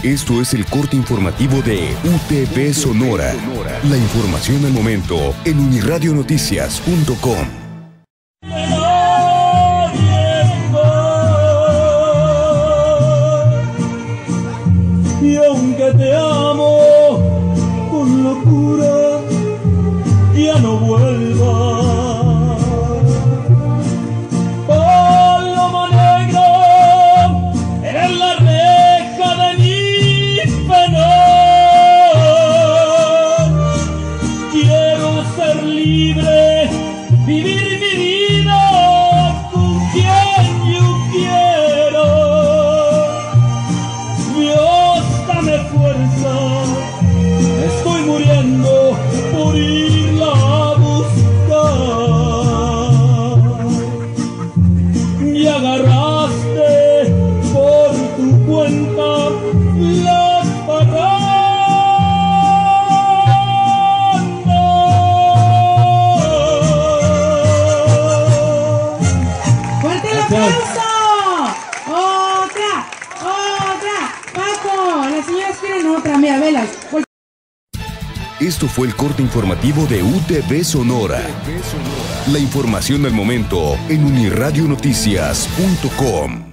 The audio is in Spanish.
Esto es el corte informativo de UTV Sonora. La información al momento en uniradionoticias.com. Y aunque te amo con locura, ya no vuelvas. Paloma negra, eres la reja de mi penal. Quiero ser libre, vivir mi vida con quien yo quiero. Dios, dame fuerza, estoy muriendo por irla a buscar. Y agarraste por tu cuenta las parrandas. ¡Fuerte el aplauso! ¡Otra! ¡Paco! Las señoras quieren otra, mira, velas. Esto fue el corte informativo de UTV Sonora. La información al momento en uniradionoticias.com.